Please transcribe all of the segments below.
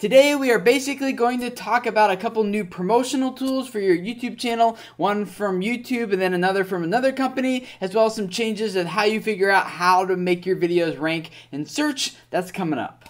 Today we are basically going to talk about a couple new promotional tools for your YouTube channel, one from YouTube and then another from another company, as well as some changes of how you figure out how to make your videos rank in search. That's coming up.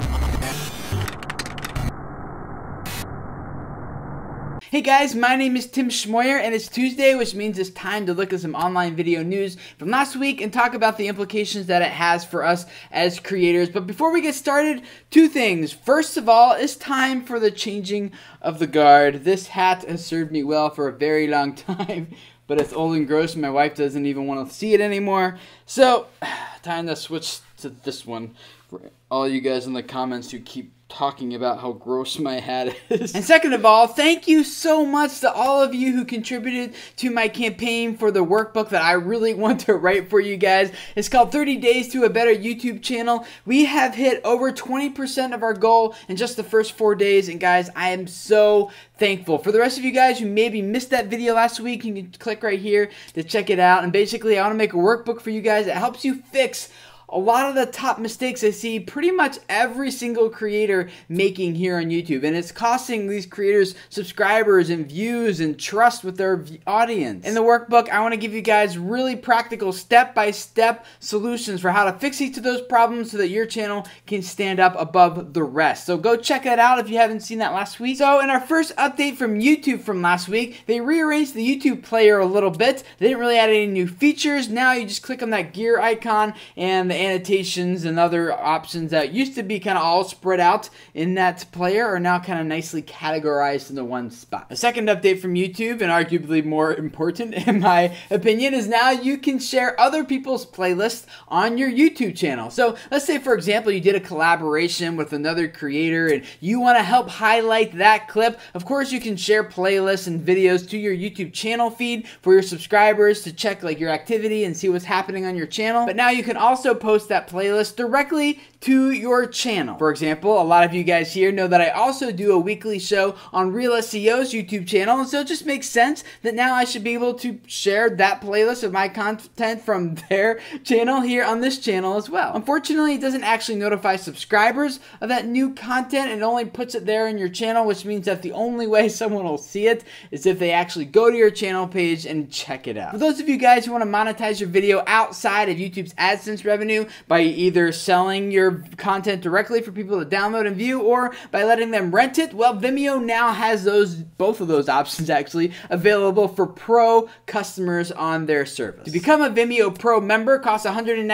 Hey guys, my name is Tim Schmoyer and it's Tuesday, which means it's time to look at some online video news from last week and talk about the implications that it has for us as creators. But before we get started, two things. First of all, it's time for the changing of the guard. This hat has served me well for a very long time, but it's old and gross and my wife doesn't even want to see it anymore. So, time to switch to this one for all you guys in the comments who keep talking about how gross my hat is. And second of all, thank you so much to all of you who contributed to my campaign for the workbook that I really want to write for you guys. It's called 30 Days to a Better YouTube Channel. We have hit over 20% of our goal in just the first 4 days, and guys, I am so thankful. For the rest of you guys who maybe missed that video last week, you can click right here to check it out. And basically, I want to make a workbook for you guys that helps you fix a lot of the top mistakes I see pretty much every single creator making here on YouTube. And it's costing these creators subscribers and views and trust with their audience. In the workbook, I want to give you guys really practical step-by-step solutions for how to fix each of those problems so that your channel can stand up above the rest. So go check that out if you haven't seen that last week. So in our first update from YouTube from last week, they rearranged the YouTube player a little bit. They didn't really add any new features. Now you just click on that gear icon and the annotations and other options that used to be kind of all spread out in that player are now kind of nicely categorized into one spot. A second update from YouTube, and arguably more important in my opinion, is now you can share other people's playlists on your YouTube channel. So let's say, for example, you did a collaboration with another creator and you want to help highlight that clip. Of course, you can share playlists and videos to your YouTube channel feed for your subscribers to check like your activity and see what's happening on your channel. But now you can also post that playlist directly to your channel. For example, a lot of you guys here know that I also do a weekly show on Real SEO's YouTube channel, and so it just makes sense that now I should be able to share that playlist of my content from their channel here on this channel as well. Unfortunately, it doesn't actually notify subscribers of that new content. It only puts it there in your channel, which means that the only way someone will see it is if they actually go to your channel page and check it out. For those of you guys who want to monetize your video outside of YouTube's AdSense revenue by either selling your content directly for people to download and view or by letting them rent it, well, Vimeo now has both of those options actually available for pro customers on their service. To become a Vimeo Pro member costs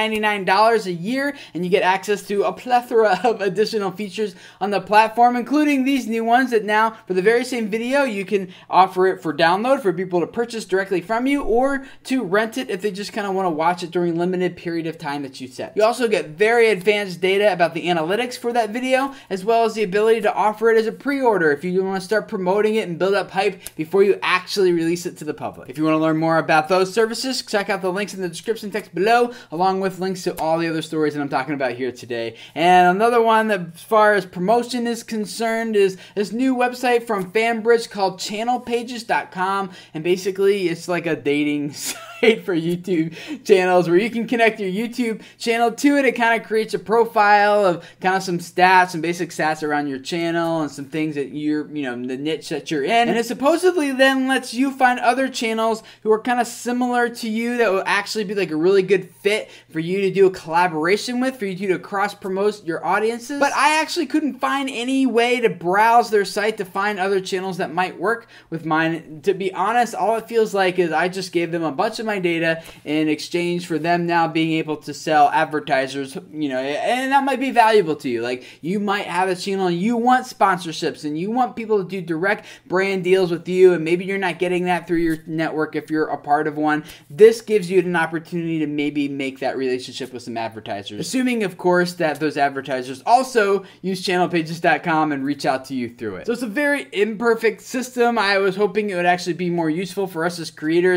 $199 a year, and you get access to a plethora of additional features on the platform, including these new ones that now, for the very same video, you can offer it for download for people to purchase directly from you or to rent it if they just kind of want to watch it during a limited period of time that you set. You also get very advanced data about the analytics for that video, as well as the ability to offer it as a pre-order if you want to start promoting it and build up hype before you actually release it to the public. If you want to learn more about those services, check out the links in the description text below, along with links to all the other stories that I'm talking about here today. And another one that, as far as promotion is concerned, is this new website from FanBridge called channelpages.com, and basically it's like a dating site for YouTube channels where you can connect your YouTube channel to it. It kind of creates a profile of kind of some stats, some basic stats around your channel and some things that you're, the niche that you're in. And it supposedly then lets you find other channels who are kind of similar to you that will actually be like a really good fit for you to do a collaboration with, for you to cross promote your audiences. But I actually couldn't find any way to browse their site to find other channels that might work with mine. To be honest, all it feels like is I just gave them a bunch of my data in exchange for them now being able to sell advertisers, and that might be valuable to you. Like, you might have a channel and you want sponsorships and you want people to do direct brand deals with you, and maybe you're not getting that through your network if you're a part of one. This gives you an opportunity to maybe make that relationship with some advertisers, assuming of course that those advertisers also use channelpages.com and reach out to you through it. So it's a very imperfect system. I was hoping it would actually be more useful for us as creators,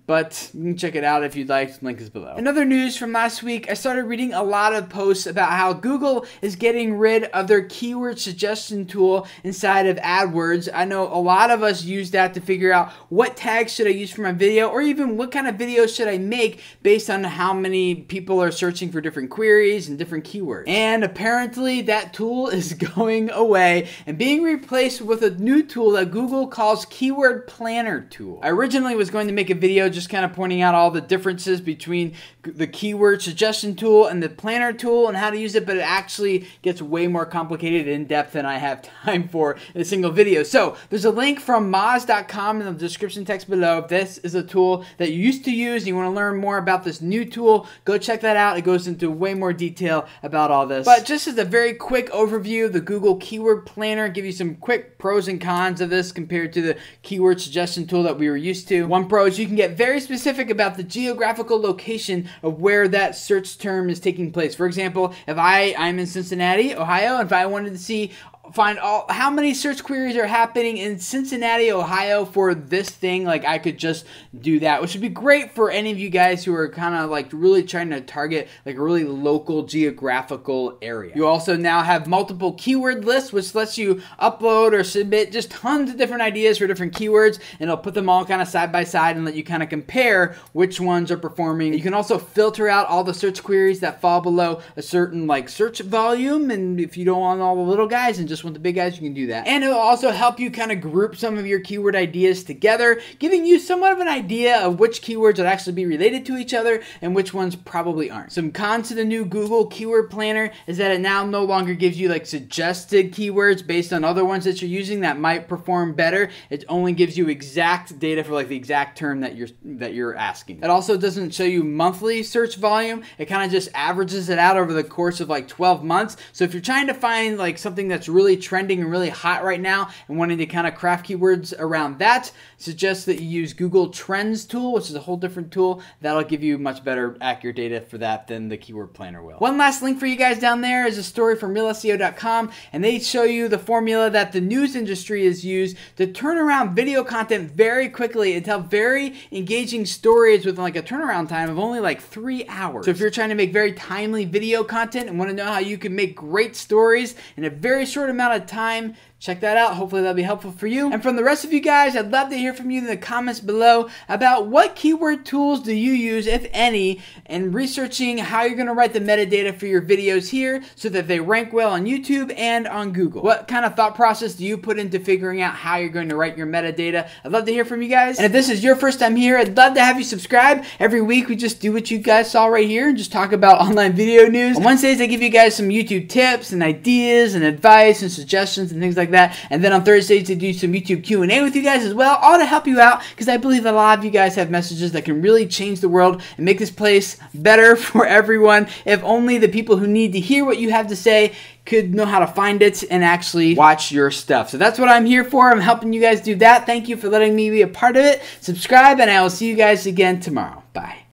but you can check it out if you'd like. The link is below. In other news from last week, I started reading a lot of posts about how Google is getting rid of their keyword suggestion tool inside of Adwords. I know a lot of us use that to figure out what tags should I use for my video, or even what kind of video should I make based on how many people are searching for different queries and different keywords. And apparently that tool is going away and being replaced with a new tool that Google calls Keyword Planner tool. I originally was going to make a video just kind of pointing out all the differences between the keyword suggestion tool and the planner tool and how to use it, but it actually gets way more complicated and in-depth than I have time for in a single video. So there's a link from moz.com in the description text below. If this is a tool that you used to use and you want to learn more about this new tool, go check that out. It goes into way more detail about all this. But just as a very quick overview, the Google Keyword Planner give you some quick pros and cons of this compared to the keyword suggestion tool that we were used to. One pro is you can get very specific about the geographical location of where that search term is taking place. For example, if I'm in Cincinnati, Ohio, and if I wanted to find how many search queries are happening in Cincinnati, Ohio for this thing, like I could just do that, which would be great for any of you guys who are kind of like really trying to target like a really local geographical area. You also now have multiple keyword lists, which lets you upload or submit just tons of different ideas for different keywords, and it'll put them all kind of side by side and let you kind of compare which ones are performing. You can also filter out all the search queries that fall below a certain like search volume, and if you don't want all the little guys and just want the big guys, you can do that. And it'll also help you kind of group some of your keyword ideas together, giving you somewhat of an idea of which keywords would actually be related to each other and which ones probably aren't. Some cons to the new Google Keyword Planner is that it now no longer gives you like suggested keywords based on other ones that you're using that might perform better. It only gives you exact data for like the exact term that you're asking. It also doesn't show you monthly search volume. It kind of just averages it out over the course of like 12 months. So if you're trying to find like something that's really trending and really hot right now and wanting to kind of craft keywords around that, suggest that you use Google Trends tool, which is a whole different tool that'll give you much better accurate data for that than the Keyword Planner will. One last link for you guys down there is a story from realseo.com, and they show you the formula that the news industry has used to turn around video content very quickly and tell very engaging stories with like a turnaround time of only like 3 hours. So if you're trying to make very timely video content and want to know how you can make great stories in a very short amount of time, check that out. Hopefully that'll be helpful for you. And from the rest of you guys, I'd love to hear from you in the comments below about what keyword tools do you use, if any, in researching how you're going to write the metadata for your videos here so that they rank well on YouTube and on Google. What kind of thought process do you put into figuring out how you're going to write your metadata? I'd love to hear from you guys. And if this is your first time here, I'd love to have you subscribe. Every week we just do what you guys saw right here and just talk about online video news. On Wednesdays, I give you guys some YouTube tips and ideas and advice and suggestions and things like that. And then on Thursdays, I do some YouTube Q&A with you guys as well, all to help you out, because I believe that a lot of you guys have messages that can really change the world and make this place better for everyone. If only the people who need to hear what you have to say could know how to find it and actually watch your stuff. So that's what I'm here for. I'm helping you guys do that. Thank you for letting me be a part of it. Subscribe, and I will see you guys again tomorrow. Bye.